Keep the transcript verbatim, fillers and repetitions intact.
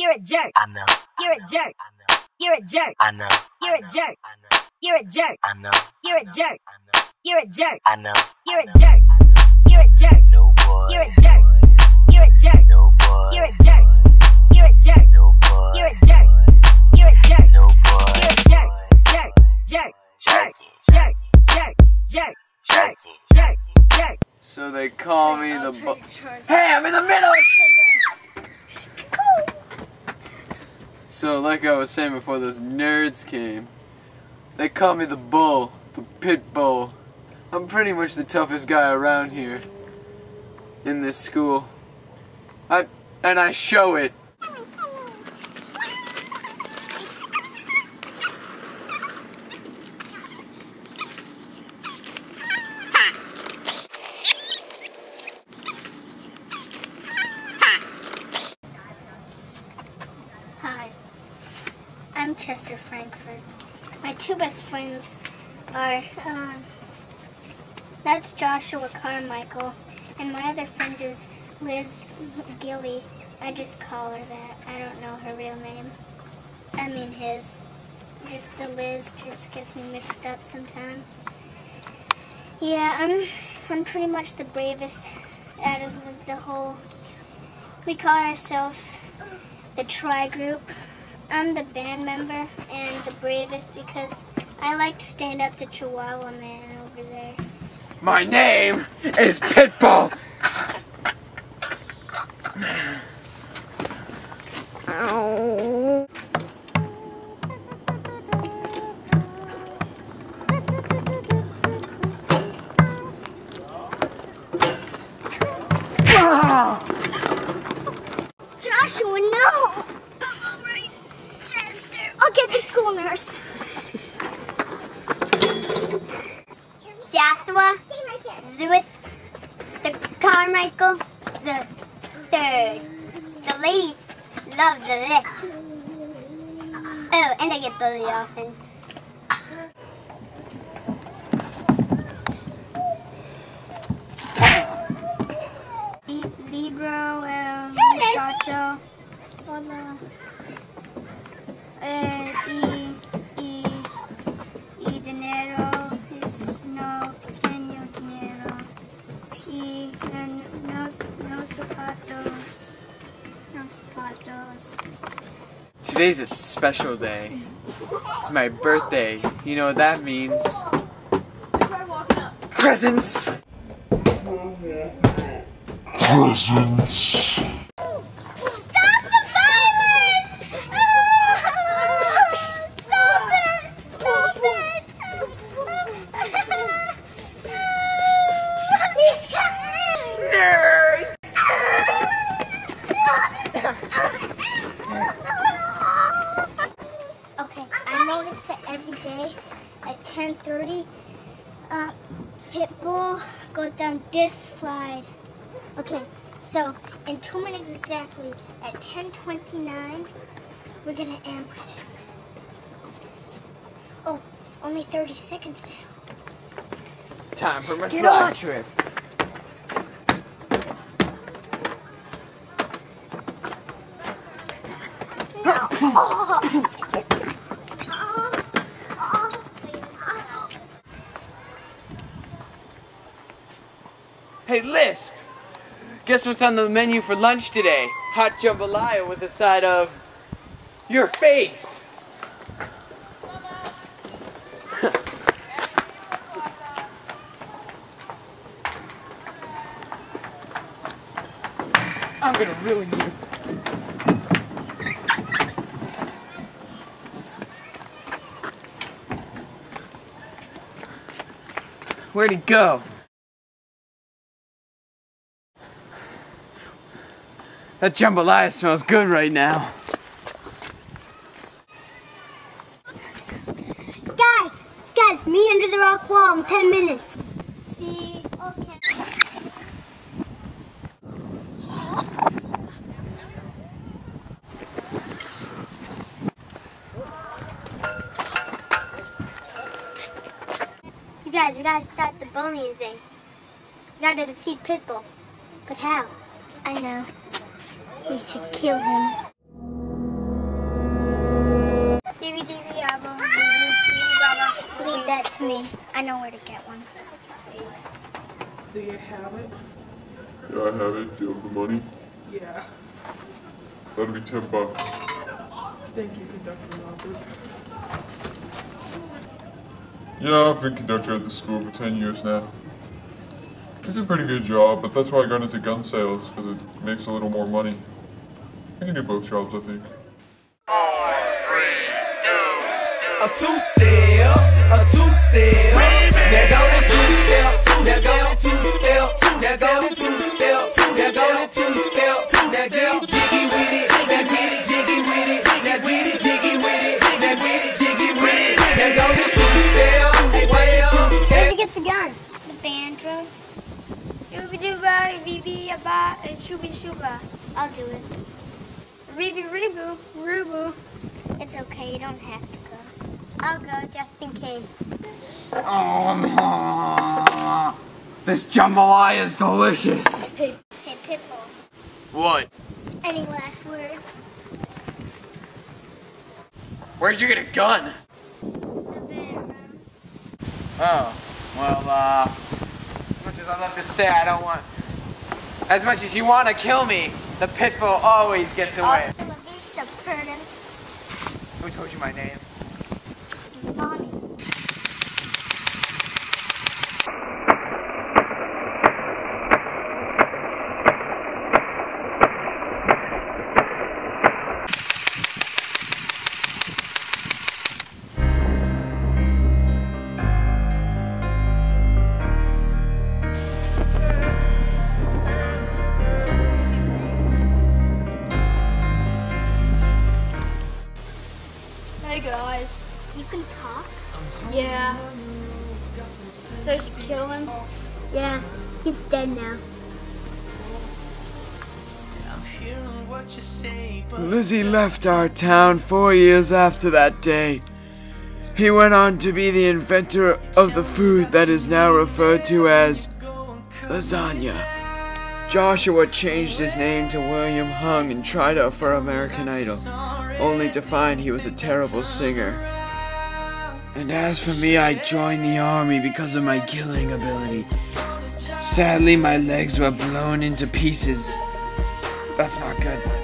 You're a jerk. I know. You're a jerk. I know. You're a jerk. I know. You're a jerk. I know. You're a jerk. I know. You're a jerk. I know. You're a jerk. I know. You're a jerk. You're a jerk. No boy. You're a jerk. You're a jerk. No boy. You're a jerk. You're a jerk. No boy. You're a jerk. You're a jerk. No boy. You're a jerk. Jerk. Jerk. Jerk. Jerk. Jerk. Jerk. Jerk. Jerk. Jerk. So they call me the bull. Hey, I'm in the middle of something! So like I was saying before those nerds came, they call me the bull, the pit bull. I'm pretty much the toughest guy around here in this school. I and I show it. Hi, I'm Chester Frankfurt. My two best friends are, um, that's Joshua Carmichael, and my other friend is Liz Gilly. I just call her that. I don't know her real name. I mean his. Just the Liz just gets me mixed up sometimes. Yeah, I'm, I'm pretty much the bravest out of the whole. We call ourselves the Tri Group. I'm the band member and the bravest because I like to stand up to Chihuahua Man over there. My name is Pitbull. Ow. Joshua, no! I'm alright, Chester. I'll get the school nurse. Joshua, Lewis, the Carmichael, the third. The ladies love the lift. Oh, and I get bullied often. Libro, um, muchacho, hola, eh, y, y, y dinero, es no pequeño dinero, y en los, los zapatos, los zapatos. Today's a special day. It's my birthday. You know what that means? Presents! Presents. Stop the violence! Stop it! Stop it! He's coming! Nerds! Okay, I noticed that every day at ten thirty, uh, Pitbull goes down this slide. Okay, so in two minutes exactly, at ten twenty-nine, we're gonna ambush him. Oh, only thirty seconds now. Time for my Get slide on. trip. No. Oh. Hey, Lisp! Guess what's on the menu for lunch today? Hot jambalaya with a side of your face. I'm gonna ruin you. Where'd he go? That jambalaya smells good right now. Guys, guys, meet under the rock wall in ten minutes. See, okay. You guys, we gotta stop the bullying thing. We gotta defeat Pitbull. But how? I know. We should kill him. D V D album. Leave that to me. I know where to get one. Do you have it? Yeah, I have it. Do you have the money? Yeah. That'll be ten bucks. Thank you, Conductor Robert. Yeah, I've been conductor at the school for ten years now. It's a pretty good job, but that's why I got into gun sales, because it makes a little more money. I can do both jobs, I think. A two-step, a two-step. Now go to two-step, now go to two-step, now go to two-step, now go to two-step, now get jiggy with it, now get it jiggy with it, now get it jiggy with it, now get it jiggy with it, now go to two-step, well, Where'd you get the gun? The band room. Dooba dooba, bee ba, and shooby shooba. I'll do it. Reebie reeboo, rooboo. It's okay, you don't have to go. I'll go just in case. Oh, this jambalaya is delicious. Hey, hey Pitbull. What? Any last words? Where'd you get a gun? The bedroom. Oh, well, uh, as much as I'd love to stay, I don't want... As much as you want to kill me, the pit bull always gets away. Hasta la vista, Prudence. Who told you my name? Mommy. Hey guys. You can talk? Yeah. So did you kill him? Yeah, he's dead now. Lizzie left our town four years after that day. He went on to be the inventor of the food that is now referred to as lasagna. Joshua changed his name to William Hung and tried out for American Idol, only to find he was a terrible singer. And as for me, I joined the army because of my killing ability. Sadly, my legs were blown into pieces. That's not good.